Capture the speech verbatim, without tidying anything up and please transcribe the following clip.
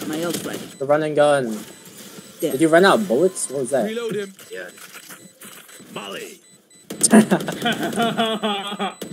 my ult ready. The run and gun. There. Did you run out of bullets? What was that? Reload him. Yeah. Molly.